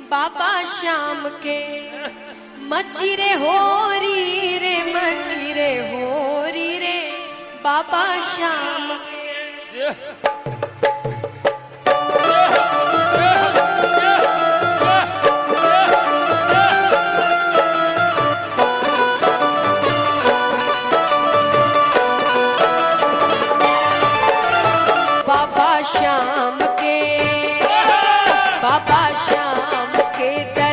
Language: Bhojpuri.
बाबा श्याम के मचिरे होरी रे मचिरे होरी रे बाबा श्याम के। बाबा श्याम के, बाबा श्याम के